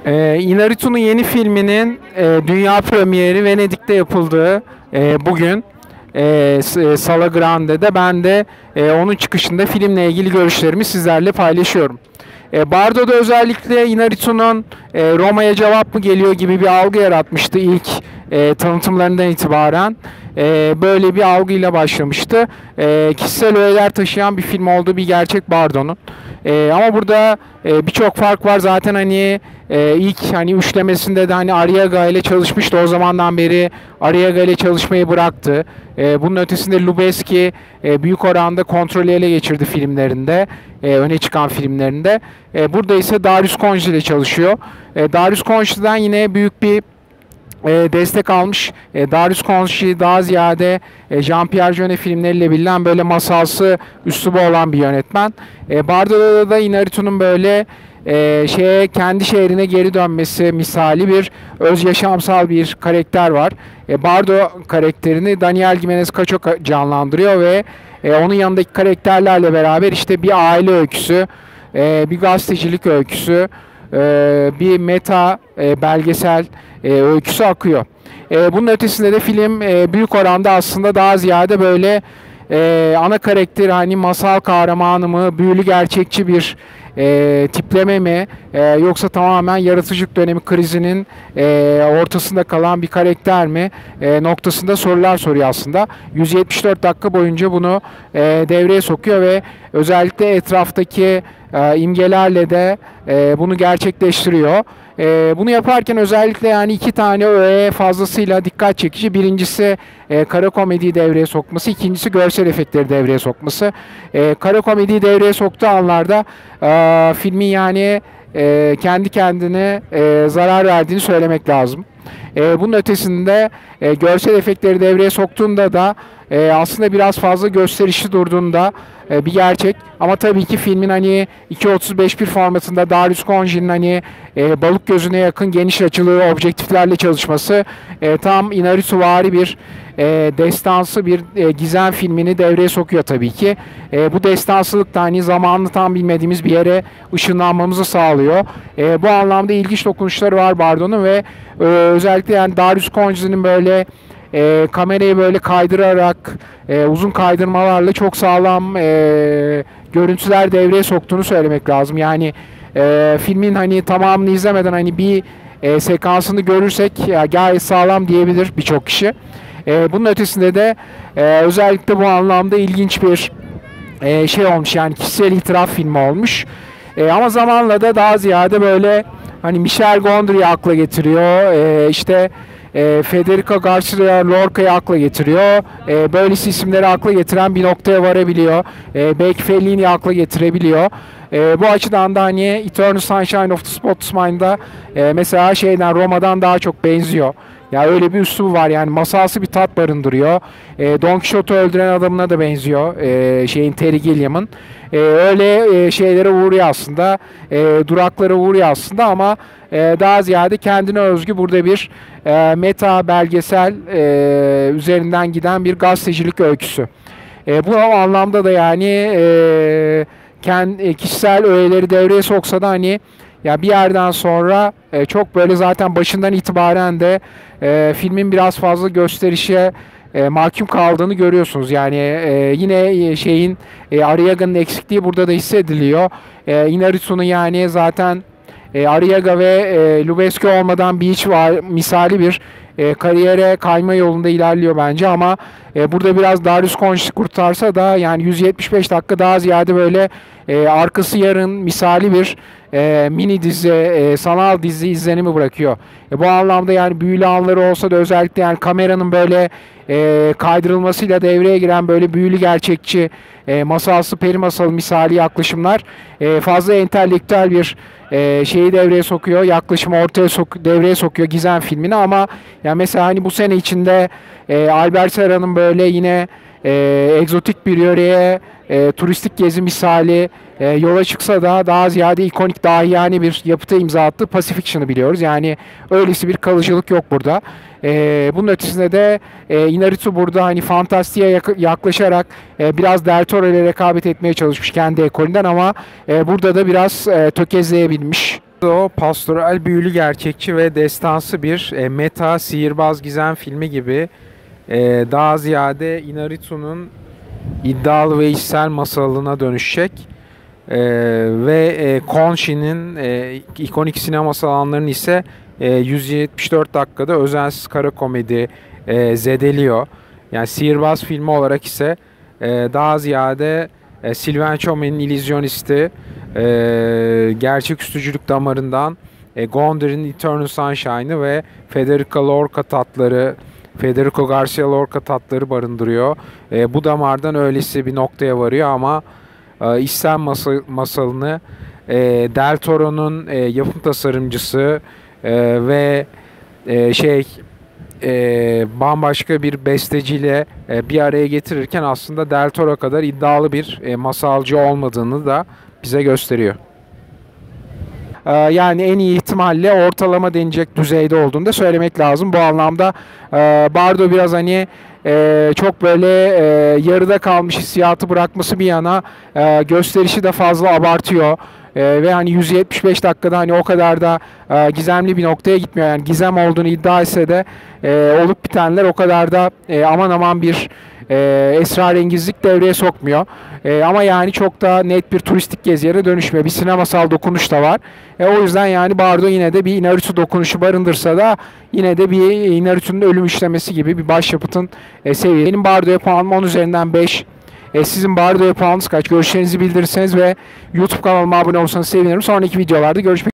Inarritu'nun yeni filminin dünya premieri Venedik'te yapıldığı bugün Sala Grande'de ben de onun çıkışında filmle ilgili görüşlerimi sizlerle paylaşıyorum. Bardo'da özellikle Inarritu'nun Roma'ya cevap mı geliyor gibi bir algı yaratmıştı ilk tanıtımlarından itibaren. Böyle bir algıyla başlamıştı. Kişisel öğeler taşıyan bir film olduğu bir gerçek Bardo'nun. Ama burada birçok fark var. Zaten hani ilk hani üçlemesinde de hani Arriaga ile çalışmıştı. O zamandan beri Arriaga ile çalışmayı bıraktı. Bunun ötesinde Lubezki büyük oranda kontrolü ele geçirdi filmlerinde. Öne çıkan filmlerinde. Burada ise Darius Konji ile çalışıyor. Darius Konji'den yine büyük bir destek almış. Darius Konji daha ziyade Jean-Pierre Jeunet filmleriyle bilinen böyle masalsı üslubu olan bir yönetmen. Bardo'da da Inarritu'nun böyle kendi şehrine geri dönmesi misali bir öz yaşamsal bir karakter var. Bardo karakterini Daniel Giménez Cacho canlandırıyor ve onun yanındaki karakterlerle beraber işte bir aile öyküsü, bir gazetecilik öyküsü, bir meta belgesel öyküsü akıyor. Bunun ötesinde de film büyük oranda aslında daha ziyade böyle ana karakteri hani masal kahramanı mı, büyülü gerçekçi bir tipleme mi, yoksa tamamen yaratıcılık dönemi krizinin ortasında kalan bir karakter mi noktasında sorular soruyor aslında. 174 dakika boyunca bunu devreye sokuyor ve özellikle etraftaki imgelerle de bunu gerçekleştiriyor. Bunu yaparken özellikle yani iki tane öğe fazlasıyla dikkat çekici. Birincisi kara komediyi devreye sokması, ikincisi görsel efektleri devreye sokması. Kara komediyi devreye soktuğu anlarda filmin yani kendi kendine zarar verdiğini söylemek lazım. Bunun ötesinde görsel efektleri devreye soktuğunda da aslında biraz fazla gösterişli durduğunda bir gerçek. Ama tabii ki filmin hani 2.35 formatında Darius Konji'nin hani balık gözüne yakın geniş açılı objektiflerle çalışması tam Inarritu-vari bir destansı bir gizem filmini devreye sokuyor tabii ki. Bu destansılık da hani zamanını tam bilmediğimiz bir yere ışınlanmamızı sağlıyor. Bu anlamda ilginç dokunuşları var Bardo'nun ve özellikle yani Darius Konji'nin böyle kamerayı böyle kaydırarak uzun kaydırmalarla çok sağlam görüntüler devreye soktuğunu söylemek lazım. Yani filmin hani tamamını izlemeden hani bir sekansını görürsek ya, gayet sağlam diyebilir birçok kişi. Bunun ötesinde de özellikle bu anlamda ilginç bir şey olmuş yani kişisel itiraf filmi olmuş. Ama zamanla da daha ziyade böyle hani Michel Gondry'yi akla getiriyor. İşte Federico Garcia Lorca'yı akla getiriyor. Böylesi isimleri akla getiren bir noktaya varabiliyor. Belki Fellini'yi akla getirebiliyor. Bu açıdan da hani Eternal Sunshine of the Spotless Mind'da mesela Roma'dan daha çok benziyor. Ya öyle bir üslubu var yani masalsı bir tat barındırıyor. Don Quixote'u öldüren adamına da benziyor. Terry Gilliam'ın. Öyle şeylere uğruyor aslında. Duraklara uğruyor aslında ama daha ziyade kendine özgü burada bir meta belgesel üzerinden giden bir gazetecilik öyküsü. Bu anlamda da yani kişisel öğeleri devreye soksa da hani ya bir yerden sonra çok böyle zaten başından itibaren de filmin biraz fazla gösterişe mahkum kaldığını görüyorsunuz. Yani yine Arriaga'nın eksikliği burada da hissediliyor. Inarritu'nun yani zaten Arriaga ve Lubezki olmadan bir hiç var misali bir kariyere kayma yolunda ilerliyor bence ama burada biraz Darius Konji kurtarsa da yani 175 dakika daha ziyade böyle arkası yarın misali bir mini dizi, sanal dizi izlenimi bırakıyor. Bu anlamda yani büyülü anları olsa da özellikle yani kameranın böyle kaydırılmasıyla devreye giren böyle büyülü gerçekçi masalsı peri masalı misali yaklaşımlar fazla entelektüel bir şeyi devreye sokuyor, yaklaşımı devreye sokuyor gizem filmini ama yani mesela hani bu sene içinde Albert Serra'nın böyle yine egzotik bir yöreye turistik gezi misali yola çıksa da daha ziyade ikonik dahiyane bir yapıta imza attı. Pacifiction'ı biliyoruz. Yani öylesi bir kalıcılık yok burada. Bunun ötesinde de Inarritu burada hani fantastiğe yaklaşarak biraz Del Toro ile rekabet etmeye çalışmış kendi ekolünden ama burada da biraz tökezleyebilmiş O pastoral, büyülü, gerçekçi ve destansı bir meta sihirbaz gizem filmi gibi, daha ziyade Inarritu'nun iddialı ve içsel masalına dönüşecek. Ve Konshi'nin ikonik sinema salonlarını ise 174 dakikada özensiz kara komedi zedeliyor. Yani sihirbaz filmi olarak ise daha ziyade Sylvain Chomet'in illüzyonisti, gerçeküstücülük damarından Gondor'un Eternal Sunshine'ı ve Federico Garcia Lorca tatları barındırıyor. Bu damardan öylesi bir noktaya varıyor ama İçsel masalını Del Toro'nun yapım tasarımcısı ve bambaşka bir besteciyle bir araya getirirken aslında Del Toro kadar iddialı bir masalcı olmadığını da bize gösteriyor. Yani en iyi ihtimalle ortalama denecek düzeyde olduğunu da söylemek lazım. Bu anlamda Bardo biraz hani çok böyle yarıda kalmış hissiyatı bırakması bir yana gösterişi de fazla abartıyor. Ve hani 175 dakikada hani o kadar da gizemli bir noktaya gitmiyor. Yani gizem olduğunu iddia etse de olup bitenler o kadar da aman aman bir esrarengizlik devreye sokmuyor. Ama yani çok da net bir turistik geziye dönüşmüyor. Bir sinemasal dokunuş da var. O yüzden yani Bardo yine de bir Inarritu dokunuşu barındırsa da yine de bir Inarritu'nun ölüm işlemesi gibi bir başyapıtın seviyesi. Benim Bardo'ya puanım 10 üzerinden 5. Sizin Bardo'ya puanınız kaç? Görüşlerinizi bildirirseniz ve YouTube kanalıma abone olursanız sevinirim. Sonraki videolarda görüşmek üzere.